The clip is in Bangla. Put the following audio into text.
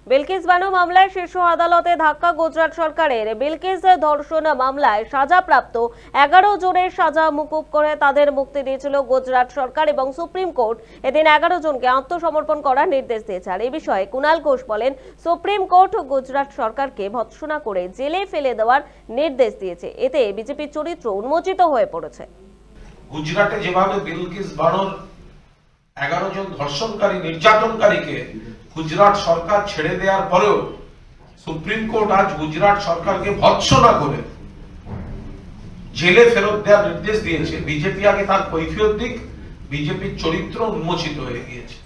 বিলকিস বানু মামলায় শীর্ষ আদালতে ধাক্কা গুজরাট সরকারের। বিলকিস ধর্ষণ মামলায় সাজাপ্রাপ্ত 11 জনের সাজা মুকুব করে তাদের মুক্তি দিয়েছিল গুজরাট সরকার এবং সুপ্রিম কোর্ট এদিন 11 জনকে আত্মসমর্পণ করার নির্দেশ দিয়েছে। আর এই বিষয়ে কুণাল ঘোষ বলেন, সুপ্রিম কোর্ট গুজরাট সরকারকে ভৎসনা করে জেলে ফেলে দেওয়ার নির্দেশ দিয়েছে। এতে বিজেপির চরিত্র উন্মোচিত হয়ে পড়েছে। গুজরাটে যেভাবে বিলকিস বানুর 11 জন ধর্ষণকারী নির্যাতনকারীকে গুজরাট সরকার ছেড়ে দেওয়ার পরেও সুপ্রিম কোর্ট আজ গুজরাট সরকারকে ভৎসনা করে জেলে ফেরত দেওয়ার নির্দেশ দিয়েছে, বিজেপি আগে তার কৈফিয়ত দিক। বিজেপির চরিত্র উন্মোচিত হয়ে গিয়েছে।